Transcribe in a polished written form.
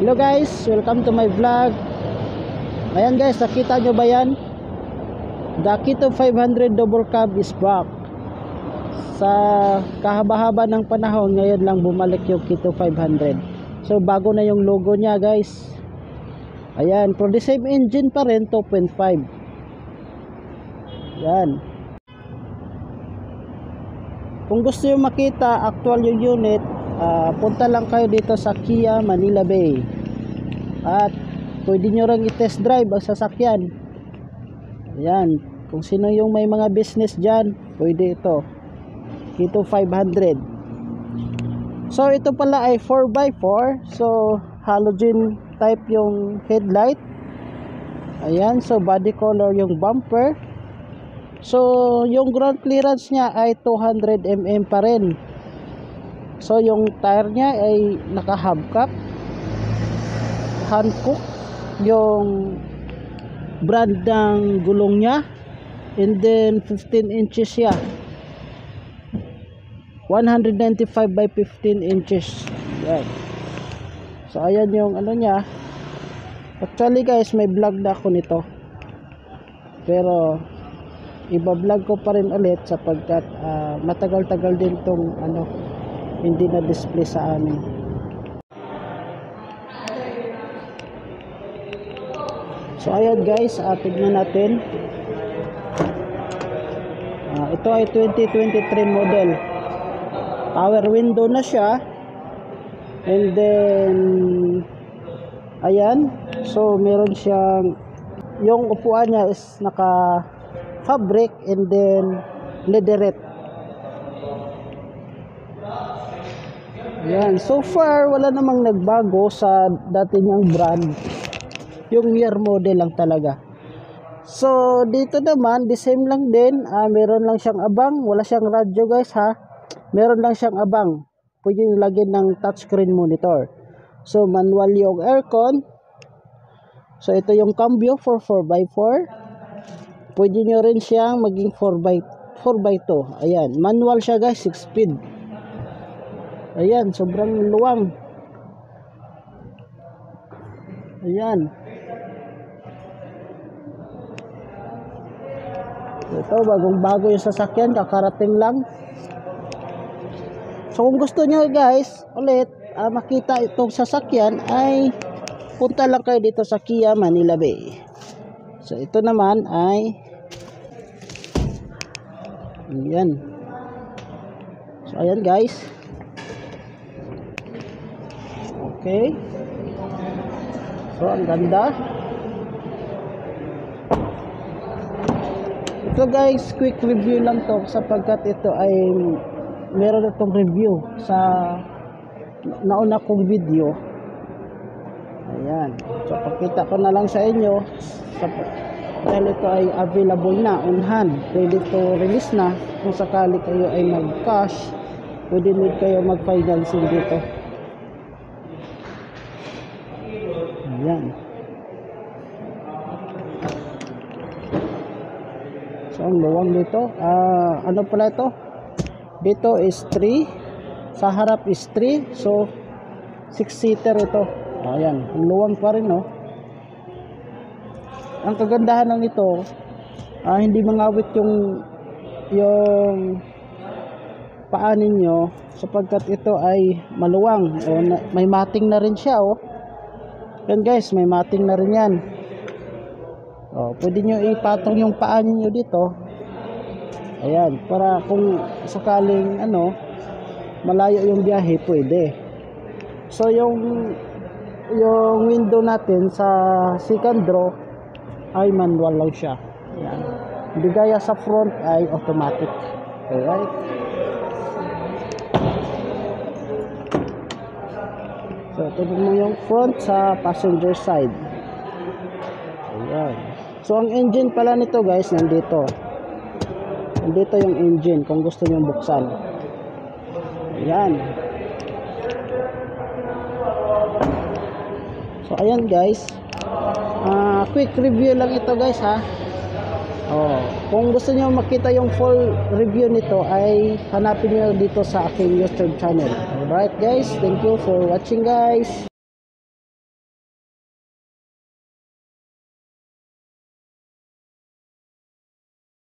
Hello guys, welcome to my vlog. Ayan guys, nakita nyo ba yan? The Keto 500 double cab is back. Sa kahaba-haba ng panahon, ngayon lang bumalik yung Keto 500. So bago na yung logo nya guys. Ayan, for the same engine pa rin, 2.5. Ayan. Kung gusto nyo makita actual yung unit, punta lang kayo dito sa Kia Manila Bay. At pwede nyo rin i-test drive ang sasakyan. Ayan, kung sino yung may mga business dyan, pwede ito Keto 500. So ito pala ay 4x4. So halogen type yung headlight. Ayan, so body color yung bumper. So yung ground clearance nya ay 200 mm pa rin. So yung tire nya ay naka hubcap, Hankook yung brand ng gulong nya, and then 15 inches siya, 195 by 15 inches. Yan. So ayan yung ano nya. Actually guys, may vlog na ako nito, pero iba-vlog ko pa rin ulit sapagkat matagal-tagal din tong ano, hindi na display sa amin. So ayan guys, tignan natin. Ito ay 2023 model. Power window na siya. And then ayan, so meron siyang, yung upuan niya is naka fabric and then leatherette. Ayan, so far wala namang nagbago sa dati niyang brand. Yung year model lang talaga. So dito naman the same lang din. Meron lang siyang abang, wala siyang radyo guys ha. Meron lang siyang abang. Pwede nyo lagyan ng touchscreen monitor. So manual yung aircon. So ito yung cambio for 4x4. Pwede nyo rin siyang maging 4x2. Ayan, manual siya guys, 6 speed. Ayan, sobrang luwang. Ayan. Ito, bagong-bago yung sasakyan, kakarating lang. So kung gusto nyo guys, ulit, makita itong sasakyan, ay punta lang kayo dito sa Kia Manila Bay. So ito naman ay ayan. So ayan guys. Okay. So ang ganda. Ito guys, quick review lang to sapagkat ito ay meron itong review sa nauna kong video. Ayan. So pakita ko na lang sa inyo dahil ito ay available na on hand, ready to release na. Kung sakali kayo ay mag-cash, pwede din kayo mag-financing dito. Ayan. So ang luwang dito, ano pala ito? Dito is 3, sa harap is 3, so 6-seater ito. Ayan, ang luwang pa rin, no? Ang kagandahan ng ito, hindi mangawit yung paa ninyo sapagkat ito ay maluwang. May mating na rin siya, oh. Yan guys, may mating na rin yan. Pwede nyo ipatong yung paa ninyo dito. Ayan, para kung sakaling ano, malayo yung biyahe, pwede. So yung window natin sa second row ay manual lang siya. Ayan. Hindi gaya sa front ay automatic. Alright. So tignan mo yung front sa passenger side. Ayan. So ang engine pala nito guys, nandito yung engine kung gusto nyo buksan. Ayan. So ayan guys, quick review lang ito guys ha. Kung gusto nyo makita yung full review nito ay hanapin nyo dito sa aking YouTube channel. Alright guys, thank you for watching guys.